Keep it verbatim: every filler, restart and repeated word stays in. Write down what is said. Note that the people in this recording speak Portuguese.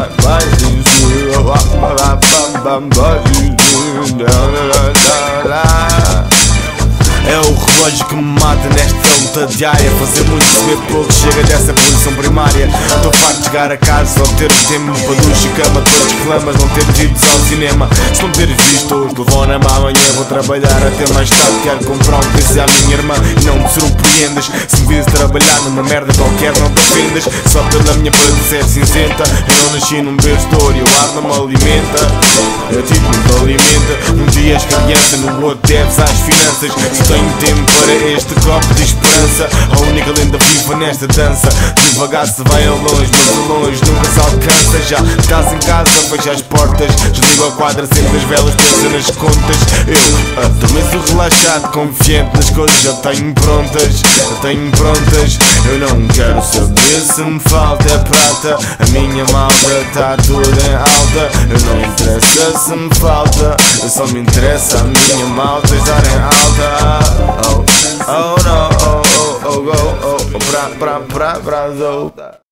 É o relógio que me mata nesta luta diária. Fazer muito, receber pouco, chega dessa posição primária. Estou farto de chegar a casa, só ter o tempo para ducha e cama. Depois reclamas não ter ido ao cinema. Se não teres visto hoje, telefona-me amanhã. Vou trabalhar até mais tarde, quero comprar um P C à minha irmã. E não te surpreendas, se me vis trabalhar numa merda qualquer não te ofendas. Só pela minha pele ser cinzenta. Eu não nasci num berço de ouro e o ar não me alimenta. Eu tipo não te alimenta. Um dia és criança, no outro deves às finanças. Se tenho tempo para este copo de esperança, a única lenda viva nesta dança. Devagar se vai a longe, mas a longe nunca se alcança. Já estás em casa, fecha as portas, desligo a quadra, acendo as velas, pensa nas contas. Eu ah, também sou relaxado, confiante nas coisas já tenho prontas, já tenho prontas. Eu não quero saber se me falta prata, a minha malta tá toda em alta. Eu não interessa se me falta, eu só me interessa a minha malta estar em alta. Oh, oh no, oh, oh, oh, oh, oh, pra, pra, pra, Brasil.